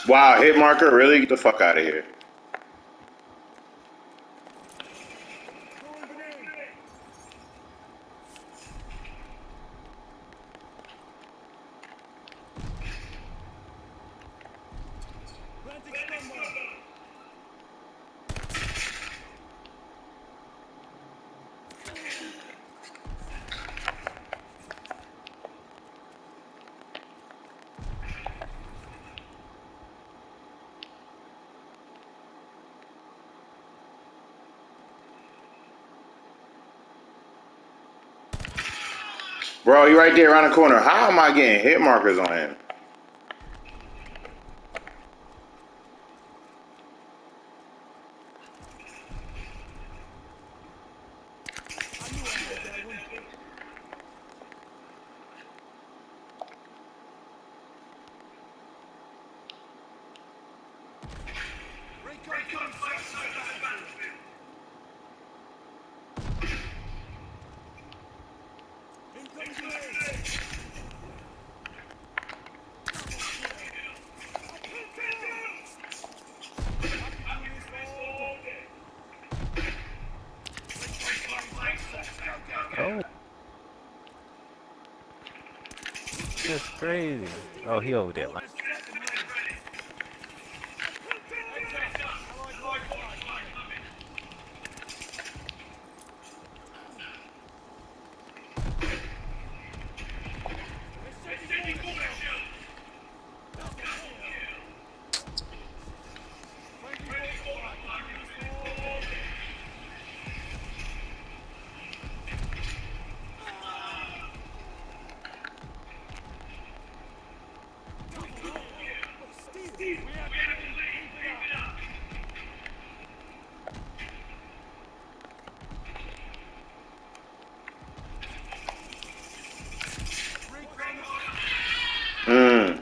Wow, hit marker, really? Get the fuck out of here. Bro, he right there around the corner. How am I getting hit markers on him? Oh, that's crazy. Oh, he over there. Mm.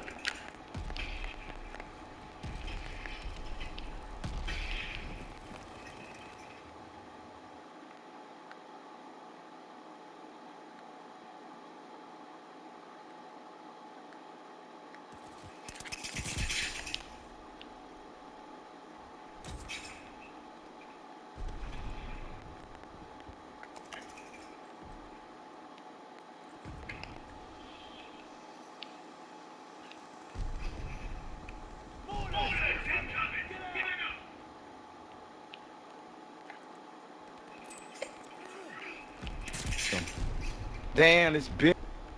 Damn, it's big.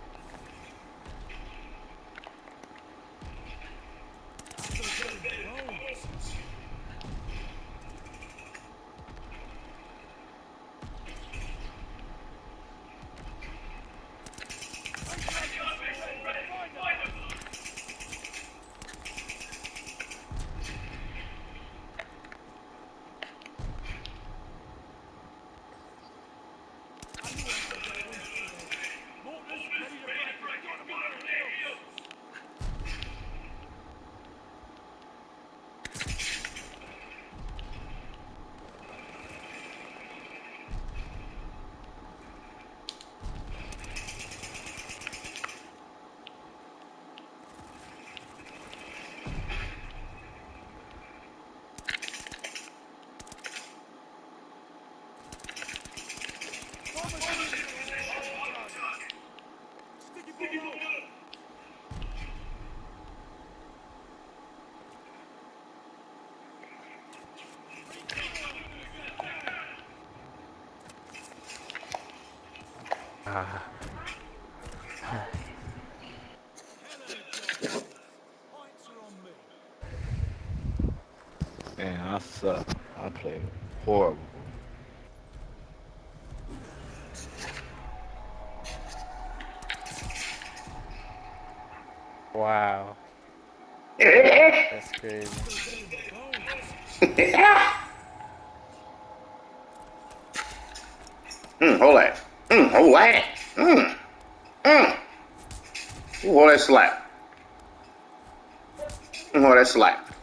Ah, man, I suck. I played horrible. Wow, that's crazy. Hold that. Hold that. Hold that slap. Hold that slap.